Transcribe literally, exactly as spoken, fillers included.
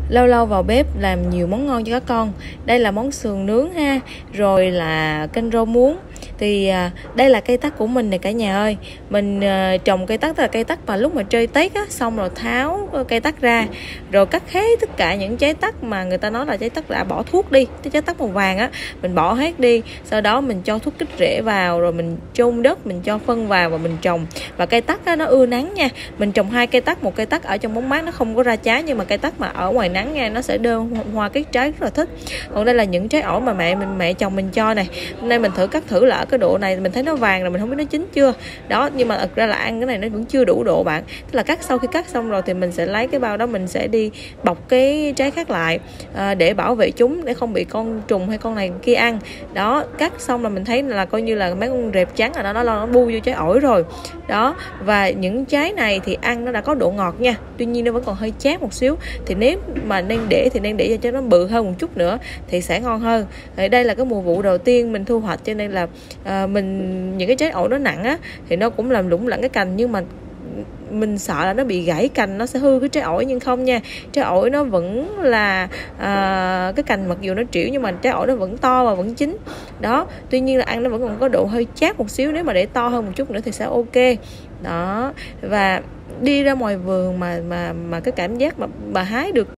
Lâu lâu vào bếp làm nhiều món ngon cho các con. Đây là món sườn nướng ha, rồi là canh rau muống. Thì à, đây là cây tắc của mình nè cả nhà ơi. Mình à, trồng cây tắc, tức là cây tắc mà lúc mà chơi Tết á, xong rồi tháo cây tắc ra, rồi cắt hết tất cả những trái tắc mà người ta nói là trái tắc đã bỏ thuốc đi, cái trái tắc màu vàng á, mình bỏ hết đi. Sau đó mình cho thuốc kích rễ vào, rồi mình chôn đất, mình cho phân vào và mình trồng. Và cây tắc á, nó ưa nắng nha. Mình trồng hai cây tắc, một cây tắc ở trong bóng mát nó không có ra trái, nhưng mà cây tắc mà ở ngoài nắng nha, nó sẽ đơn hoa cái trái rất là thích. Còn đây là những trái ổi mà mẹ mình mẹ chồng mình cho này. Hôm nay mình thử cắt thử là ở cái độ này mình thấy nó vàng rồi, mình không biết nó chín chưa đó, nhưng mà thật ra là ăn cái này nó vẫn chưa đủ độ bạn. Tức là cắt, sau khi cắt xong rồi thì mình sẽ lấy cái bao đó, mình sẽ đi bọc cái trái khác lại à, để bảo vệ chúng, để không bị con trùng hay con này kia ăn đó. Cắt xong là mình thấy là coi như là mấy con rệp trắng là nó nó nó bu vô trái ổi rồi đó. Và những trái này thì ăn nó đã có độ ngọt nha, tuy nhiên nó vẫn còn hơi chát một xíu, thì nếu mà nên để thì nên để cho nó bự hơn một chút nữa thì sẽ ngon hơn. Thì đây là cái mùa vụ đầu tiên mình thu hoạch, cho nên là à, mình những cái trái ổi nó nặng á thì nó cũng làm lủng lẳng cái cành, nhưng mà mình sợ là nó bị gãy cành, nó sẽ hư cái trái ổi, nhưng không nha. Trái ổi nó vẫn là à, cái cành mặc dù nó trĩu nhưng mà trái ổi nó vẫn to và vẫn chín đó. Tuy nhiên là ăn nó vẫn còn có độ hơi chát một xíu, nếu mà để to hơn một chút nữa thì sẽ ok đó. Và đi ra ngoài vườn mà mà mà cái cảm giác mà bà hái được